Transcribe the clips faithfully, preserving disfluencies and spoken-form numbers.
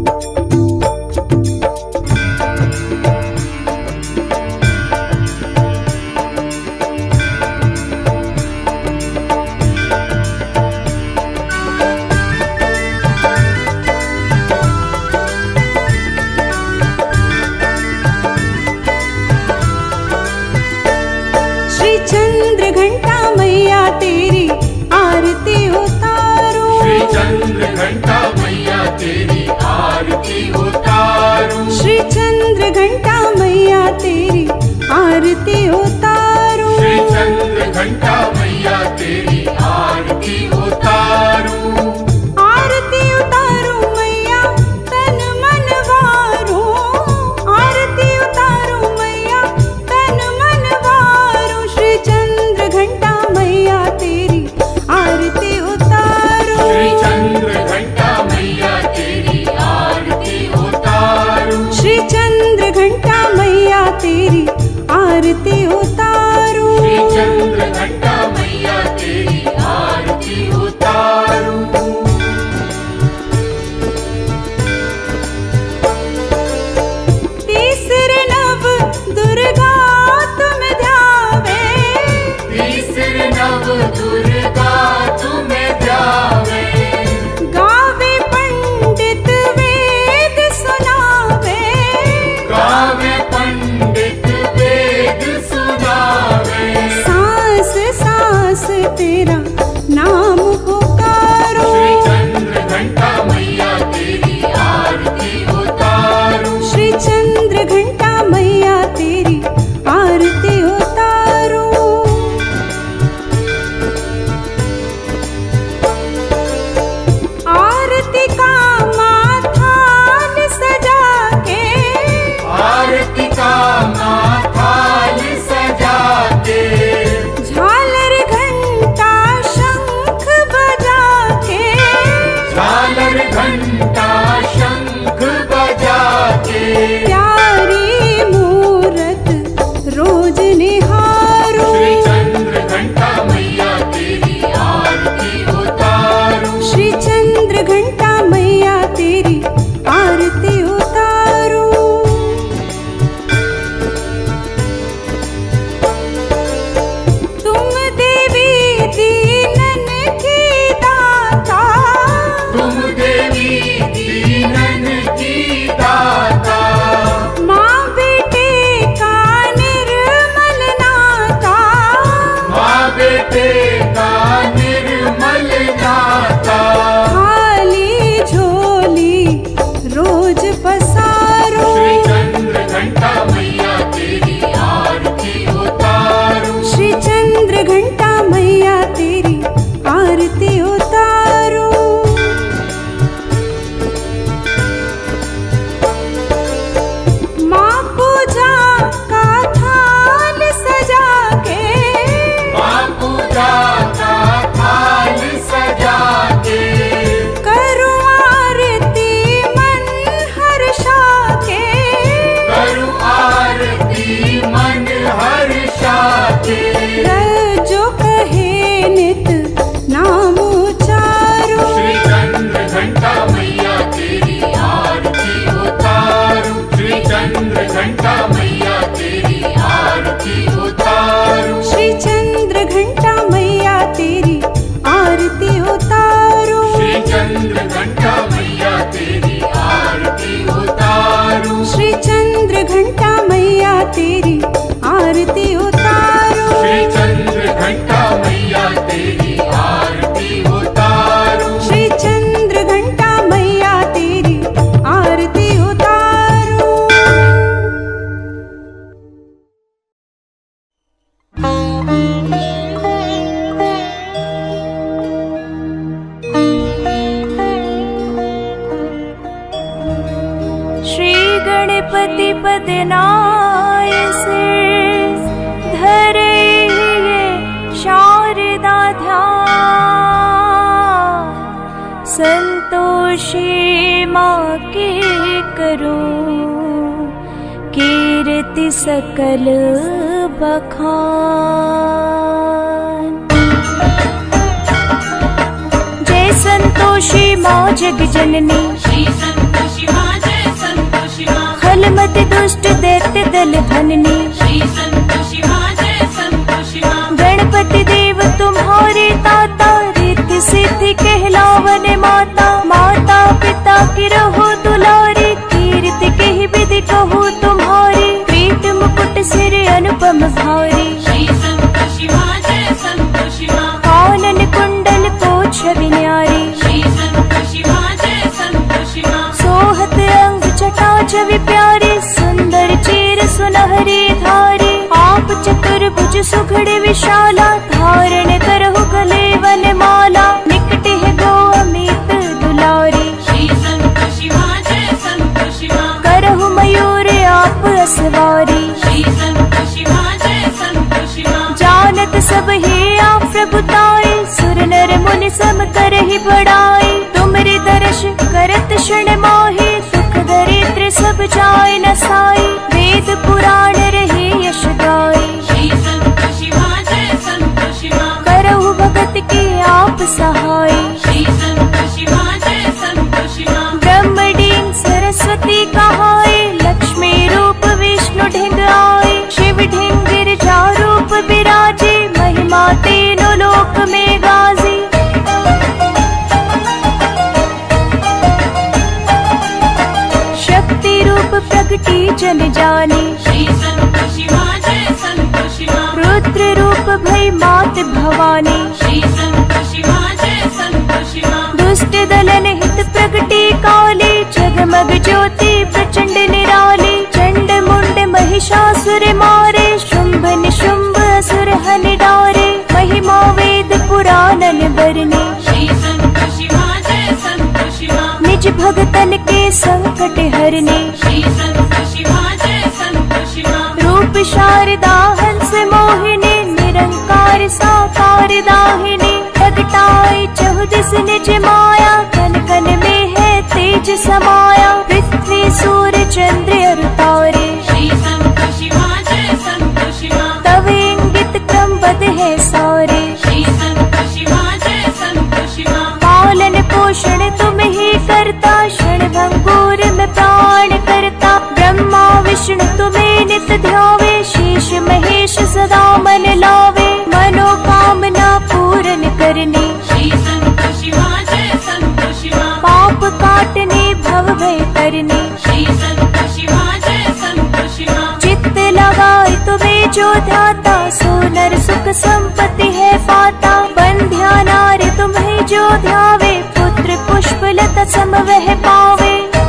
सकल बखान। जय संतोषी माँ जग जननी, श्री संतोषी माँ छलमति दुष्ट दैत्य दल भननी। श्री संतोषी माँ जय संतोषी माँ। गणपति देव तुम्हारे ताता, रिद्धि सिद्धि कहलावन माता। माता पिता की रहो दुलारी, कीर्ति के ही विधि कहूँ तुम्हारी। पीठ मुकुट सिर अनुपम भारी। श्री संतोषी माँ जय संतोषी माँ। कानन कुंडल पोछ न्यारी। श्री संतोषी माँ जय संतोषी माँ। सोहत अंग जटा छवि प्यारी, सुंदर चीर सुनहरी धारी। आप चतुर्भुज सुघड़ विशाला, धारण करहु गले वन माला। निकट है गो अमित दुलारी। श्री संतोषी माँ जय संतोषी माँ। करहु मयूर आप असवारी। श्री संतोषी माँ जय संतोषी माँ। जानत सब ही आप प्रभुताई, सुर नर मुनि सम करहि बड़ाई। तुमरे दर्श करत क्षण माहि, दुख दरिद्र सब जाय नसाई। वेद पुराण रहे यश गाई। श्री संतोषी माँ जय संतोषी माँ। करहु भगत की आप सहाय। श्री संतोषी माँ जय संतोषी माँ। ब्रह्मडीन सरस्वती कहाय, लक्ष्मी रूप विष्णु ढिंग आए। शिव ढिंग गिरजा रूप विराजे, महिमा तीनों लोक में गाजी। शक्ति रूप प्रगटी जन जानी। श्री संतोषी माँ जय संतोषी माँ। रुद्र रूप भई मात भवानी। श्री संतोषी माँ जय संतोषी माँ। दुष्ट दलन हित प्रगटी काली, जगमग ज्योति प्रचंड निराली। चंड मुंड महिषासुर मारे, शुंभ निशुंभ असुर हन डारे। महिमा वेद पुराणन बरनी। श्री संतोषी माँ जय संतोषी माँ। निज भगतन के संकट हरनी। श्री संतोषी माँ जय संतोषी माँ। रूप शारदा हंस मोहिनी, निरंकार साकार दाहिनी। प्रगटाई चहुदिस निज माया, कन कन में है तेज समाया। पृथ्वी सूर्य चंद्र अरु तारे। श्री संतोषी माँ जय संतोषी माँ। तव इंगित क्रमबद्ध है सारे। श्री संतोषी माँ जय संतोषी माँ। पालन पोषण तुम ही करता, क्षण भंगुर में प्राण करता। ब्रह्मा विष्णु तुम्हें नित ध्यावे, शीश महेश सदा मन लावे। मनोकामना पूर्ण करनी। श्री संतोषी माँ जय संतोषी माँ। पाप काटने भव भय करनी। श्री संतोषी माँ जय संतोषी माँ। चित्त लगाए तुम्हें जो ध्याता, सोनर सुख संपत्ति है पाता। बंध्या नारी तुम्हें जो ध्यावे, पुत्र पुष्प लता सम वह पावे।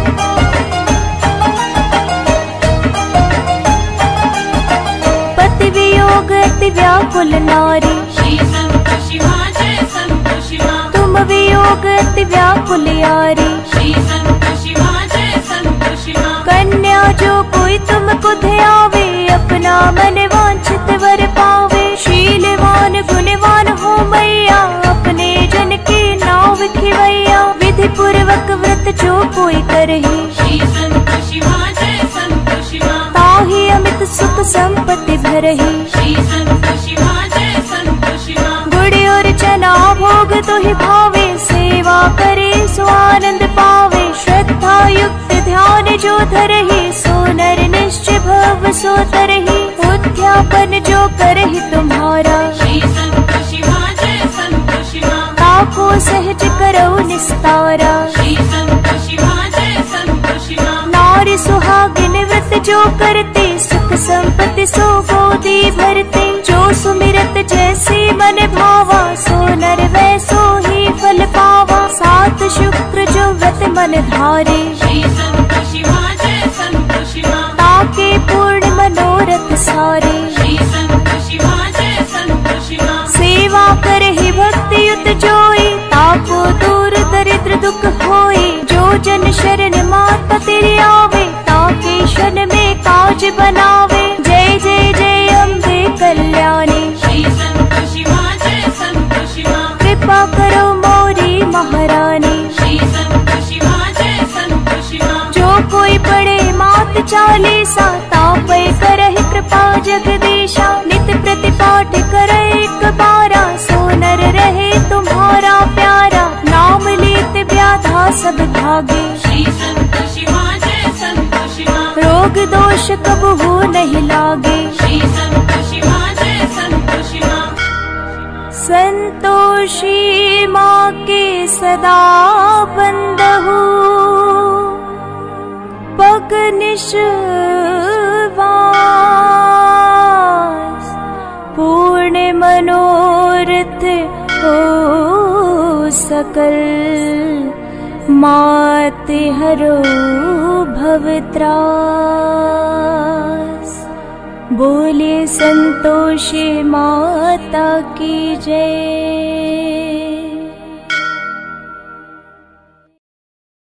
पति वियोग अति व्याकुल नारी। श्री संतोषी माँ जय संतोषी माँ। तुम वियोग अति व्याकुल यारी। श्री संतोषी माँ जय संतोषी माँ। कन्या जो कोई तुमको ध्यावे, अपना मन वांछित वर पावे। शीलवान गुणवान हो मैया, अपने जन के नाव खिवैया। विधि पूर्वक व्रत जो कोई करही, श्री संतोषी माँ जय संतोषी माँ। ताहि अमित सुख संपत्ति भरही। श्री संतोषी माँ जय संतोषी माँ। गुड़ और चना भोग तो ही भावे, सेवा करे सो आनंद पावे। श्रद्धा युक्त ध्यान जो धरही, सो नर निश्चय भव सो तरही। उद्यापन जो करही तुम्हारा, श्री संतोषी माँ जय संतोषी माँ। ताको सहज करो निस्तारा। श्री संतोषी माँ जय संतोषी माँ। नारी सुहागिन व्रत जो करते, सुख संपत्ति सो गोदी भरते। जो सुमिरत जैसे मन भावा, सो नर वैसो ही फल पावा। सात शुक्र जो व्रत मन धारे, श्री संतोषी माँ जय संतोषी माँ। ताके पूर्ण मनोरथ सारे। श्री संतोषी माँ जय संतोषी माँ। सेवा करहि भक्ति युत जोई, ताको दूर दरिद्र दुख होई। जो जन शरण माता तेरी आवे, ताके क्षण में काज बनावे। जय जय जय अम्बे कल्याणी। श्री संतोषी माँ जय संतोषी माँ। कृपा करो मोरी महारानी। श्री संतोषी माँ जय संतोषी माँ। जो कोई पढ़े मात चालीसा, तापै करहि कृपा जगदीशा। नित प्रति पाठ करे एक बारा, सो नर रहे तुम्हारा प्यारा। नाम लेत व्याधा सब भागे, श्री संतोषी माँ जय संतोषी माँ। रो रोग दोष कबहू नहीं लागे। श्री संतोषी माँ जय संतोषी माँ। संतोषी माँ के सदा बंदहु पग निश्वास। पूर्ण मनोरथ हो सकल माते हरो भवत्रास। बोले संतोषी माता की जय।